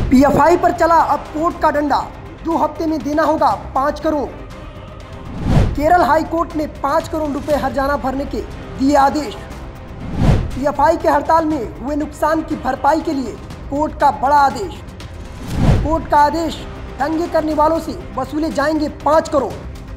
PFI पर चला अब कोर्ट का डंडा, 2 हफ्ते में देना होगा 5 करोड़। केरल हाई कोर्ट ने 5 करोड़ रुपए हर्जाना भरने के दिए आदेश। पीएफआई के हड़ताल में हुए नुकसान की भरपाई के लिए कोर्ट का बड़ा आदेश। कोर्ट का आदेश, दंगे करने वालों से वसूले जाएंगे 5 करोड़।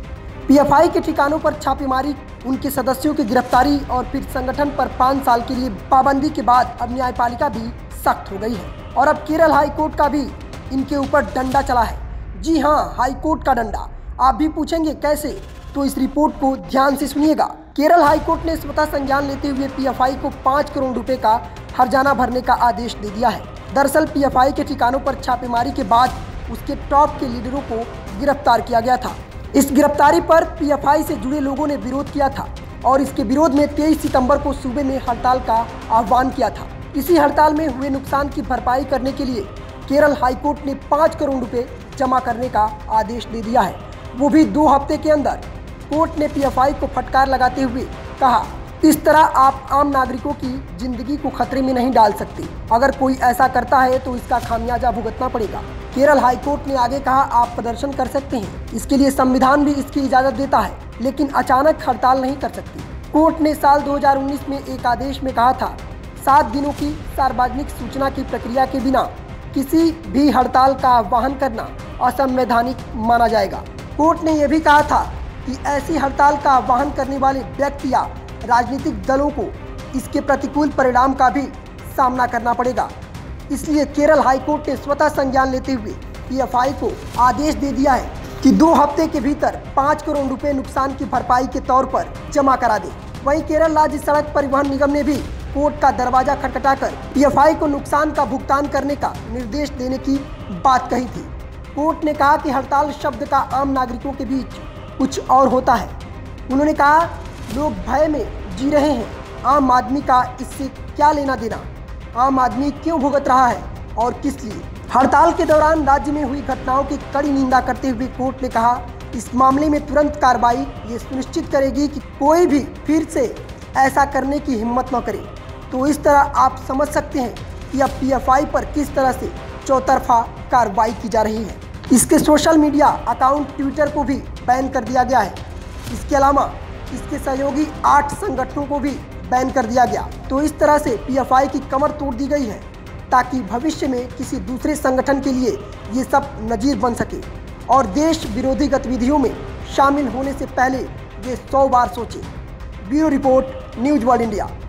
पीएफआई के ठिकानों पर छापेमारी, उनके सदस्यों की गिरफ्तारी और फिर संगठन पर 5 साल के लिए पाबंदी के बाद अब न्यायपालिका भी सख्त हो गई है और अब केरल हाई कोर्ट का भी इनके ऊपर डंडा चला है। जी हां, हाई कोर्ट का डंडा। आप भी पूछेंगे कैसे, तो इस रिपोर्ट को ध्यान से सुनिएगा। केरल हाई कोर्ट ने स्वतः संज्ञान लेते हुए पीएफआई को 5 करोड़ रुपए का हर्जाना भरने का आदेश दे दिया है। दरअसल पीएफआई के ठिकानों पर छापेमारी के बाद उसके टॉप के लीडरों को गिरफ्तार किया गया था। इस गिरफ्तारी पर पीएफआई से जुड़े लोगों ने विरोध किया था और इसके विरोध में 23 सितंबर को सूबे में हड़ताल का आह्वान किया था। इसी हड़ताल में हुए नुकसान की भरपाई करने के लिए केरल हाई कोर्ट ने 5 करोड़ रुपए जमा करने का आदेश दे दिया है, वो भी 2 हफ्ते के अंदर। कोर्ट ने पीएफआई को फटकार लगाते हुए कहा, इस तरह आप आम नागरिकों की जिंदगी को खतरे में नहीं डाल सकते। अगर कोई ऐसा करता है तो इसका खामियाजा भुगतना पड़ेगा। केरल हाई कोर्ट ने आगे कहा, आप प्रदर्शन कर सकते हैं, इसके लिए संविधान भी इसकी इजाज़त देता है, लेकिन अचानक हड़ताल नहीं कर सकते। कोर्ट ने साल 2019 में एक आदेश में कहा था, 7 दिनों की सार्वजनिक सूचना की प्रक्रिया के बिना किसी भी हड़ताल का आह्वान करना असंवैधानिक माना जाएगा। कोर्ट ने यह भी कहा था कि ऐसी हड़ताल का आह्वान करने वाले व्यक्ति या राजनीतिक दलों को इसके प्रतिकूल परिणाम का भी सामना करना पड़ेगा। इसलिए केरल हाई कोर्ट ने स्वतः संज्ञान लेते हुए पीएफआई को आदेश दे दिया है कि 2 हफ्ते के भीतर 5 करोड़ रुपए नुकसान की भरपाई के तौर पर जमा करा दे। वहीं केरल राज्य सड़क परिवहन निगम ने भी कोर्ट का दरवाजा खटखटाकर पीएफआई को नुकसान का भुगतान करने का निर्देश देने की बात कही थी। कोर्ट ने कहा कि हड़ताल शब्द का आम नागरिकों के बीच कुछ और होता है। उन्होंने कहा, लोग भय में जी रहे हैं, आम आदमी का इससे क्या लेना देना, आम आदमी क्यों भुगत रहा है और किस लिए। हड़ताल के दौरान राज्य में हुई घटनाओं की कड़ी निंदा करते हुए कोर्ट ने कहा, इस मामले में तुरंत कार्रवाई ये सुनिश्चित करेगी कि कोई भी फिर से ऐसा करने की हिम्मत न करे। तो इस तरह आप समझ सकते हैं कि अब पीएफआई पर किस तरह से चौतरफा कार्रवाई की जा रही है। इसके सोशल मीडिया अकाउंट ट्विटर को भी बैन कर दिया गया है। इसके अलावा इसके सहयोगी 8 संगठनों को भी बैन कर दिया गया। तो इस तरह से पीएफआई की कमर तोड़ दी गई है ताकि भविष्य में किसी दूसरे संगठन के लिए ये सब नजीर बन सके और देश विरोधी गतिविधियों में शामिल होने से पहले वे 100 बार सोचे। Bureau report, news world India.